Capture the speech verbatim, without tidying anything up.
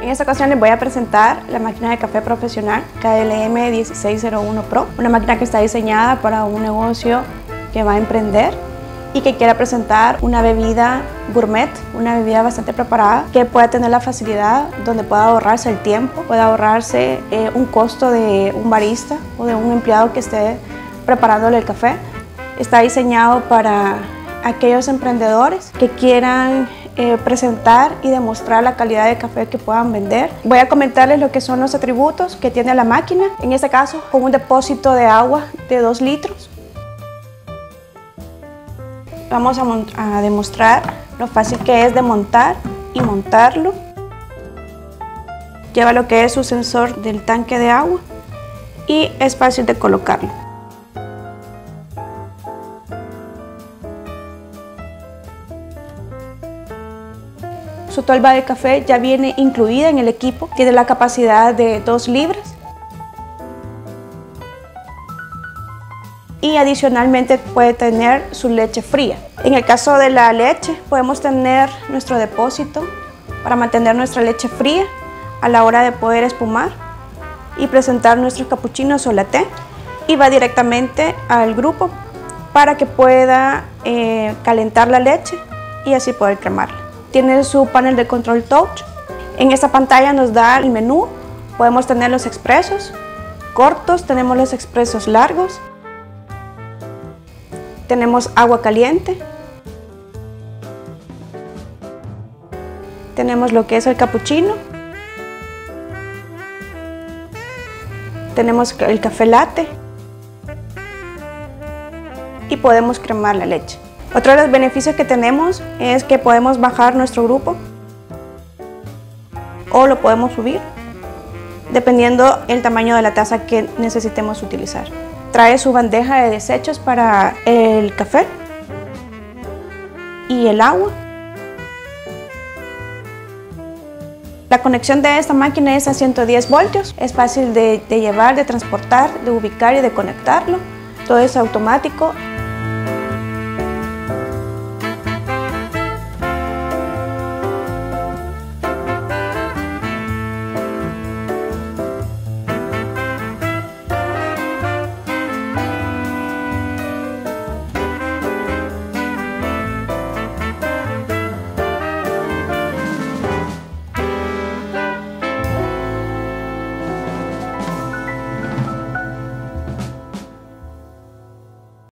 En esta ocasión les voy a presentar la máquina de café profesional K L M dieciséis cero uno Pro, una máquina que está diseñada para un negocio que va a emprender y que quiera presentar una bebida gourmet, una bebida bastante preparada, que pueda tener la facilidad donde pueda ahorrarse el tiempo, pueda ahorrarse eh, un costo de un barista o de un empleado que esté preparándole el café. Está diseñado para aquellos emprendedores que quieran eh, presentar y demostrar la calidad de café que puedan vender. Voy a comentarles lo que son los atributos que tiene la máquina, en este caso con un depósito de agua de dos litros. Vamos a, a demostrar lo fácil que es de montar y montarlo. Lleva lo que es su sensor del tanque de agua y es fácil de colocarlo. Su tolva de café ya viene incluida en el equipo, tiene la capacidad de dos libras. Y adicionalmente puede tener su leche fría. En el caso de la leche podemos tener nuestro depósito para mantener nuestra leche fría a la hora de poder espumar y presentar nuestros capuchinos o latte, y va directamente al grupo para que pueda eh, calentar la leche y así poder cremarla. Tiene su panel de control touch. En esta pantalla nos da el menú. Podemos tener los expresos cortos, tenemos los expresos largos. Tenemos agua caliente. Tenemos lo que es el capuchino. Tenemos el café latte. Y podemos cremar la leche. Otro de los beneficios que tenemos es que podemos bajar nuestro grupo o lo podemos subir dependiendo el tamaño de la taza que necesitemos utilizar. Trae su bandeja de desechos para el café y el agua. La conexión de esta máquina es a ciento diez voltios, es fácil de, de llevar, de transportar, de ubicar y de conectarlo. Todo es automático.